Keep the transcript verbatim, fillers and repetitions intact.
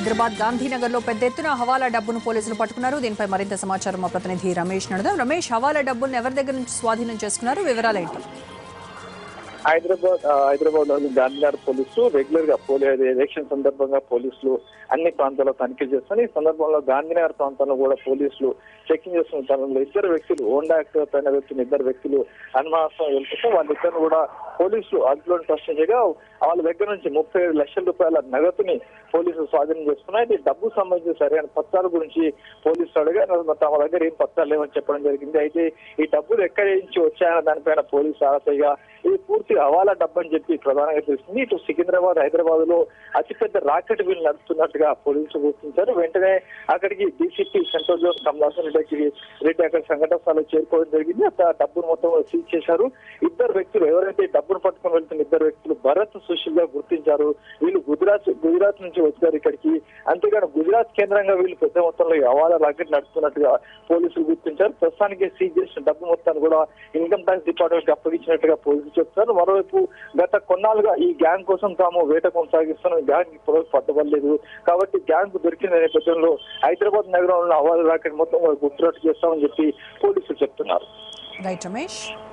హైదరాబాద్ గాంధీనగర్ లో పెద్ద ఎత్తున హవాలా డబ్బును పోలీసులు పట్టుకున్నారు. దీనిపై మరింత సమాచారం మా ప్రతినిధి రమేష్ నడదాం. రమేష్, హవాలా డబ్బులను ఎవరి దగ్గర నుంచి స్వాధీనం చేసుకున్నారు, వివరాలేంటి? హైదరాబాద్ హైదరాబాద్ లోని గాంధీనగర్ పోలీసులు రెగ్యులర్ గా పోలీ ఎలక్షన్ సందర్భంగా పోలీసులు అన్ని ప్రాంతాల్లో తనిఖీ చేస్తున్నారు. ఈ సందర్భంలో గాంధీనగర్ ప్రాంతంలో కూడా పోలీసులు చెకింగ్ చేస్తున్న తరుణంలో ఇద్దరు వ్యక్తులు హోండా యాక్టివా పైన వ్యక్తులు ఇద్దరు వ్యక్తులు అనుమానాస్పదం వెళ్తుంటే వాళ్ళిద్దరు కూడా పోలీసులు అదుపులోని ప్రశ్నించగా వాళ్ళ దగ్గర నుంచి ముప్పై ఐదు లక్షల రూపాయల నగదుని పోలీసులు స్వాధీనం చేసుకున్నారు. ఇది డబ్బు సంబంధించిన సరైన పత్రాల గురించి పోలీసులు అడిగారు. తమ దగ్గర ఏం పత్రాలు లేవని చెప్పడం జరిగింది. అయితే ఈ డబ్బులు ఎక్కడి నుంచి వచ్చాయన్న దానిపైన పోలీసు ఆరాతగా ఇది పూర్తి హవాలా డబ్బు అని చెప్పి ప్రధానంగా తెలిసింది. ఇటు సికింద్రాబాద్ హైదరాబాద్ లో అతిపెద్ద రాకెట్ బిల్ నడుస్తున్నట్టుగా పోలీసులు గుర్తించారు. వెంటనే అక్కడికి DCP central zone Kamalasan Reddy Reddy అక్కడ సంఘటన స్థలంలో చేరుకోవడం జరిగింది. ఆ డబ్బును మొత్తం సీజ్ చేశారు. ఇద్దరు వ్యక్తులు ఎవరైతే డబ్బును పట్టుకొని వెళ్తున్న ఇద్దరు వ్యక్తులు భరత్ సుశీల్ గా గుర్తించారు. వీళ్ళు గుజరాత్ గుజరాత్ నుంచి వచ్చారు ఇక్కడికి. అంతేగాని గుజరాత్ కేంద్రంగా వీళ్ళు పెద్ద మొత్తంలో హవాలా రాకెట్ నడుస్తున్నట్టుగా పోలీసులు గుర్తించారు. ప్రస్తుతానికి సీజ్ చేసిన డబ్బు మొత్తాన్ని కూడా ఇన్కమ్ ట్యాక్స్ డిపార్ట్మెంట్ కి అప్పగించినట్టుగా పోలీసులు చెప్తారు. మరోవైపు గత కొన్నాళ్ళుగా ఈ గ్యాంగ్ కోసం తాము వేట కొనసాగిస్తున్న గ్యాంగ్ ఇప్పుడు పట్టుబడలేదు కాబట్టి గ్యాంగ్ దొరికిన నేపథ్యంలో హైదరాబాద్ నగరంలో హవాలా రాకెట్ మొత్తం గుర్తురట్టు చేస్తామని చెప్పి పోలీసులు చెప్తున్నారు. రైట్ రమేష్.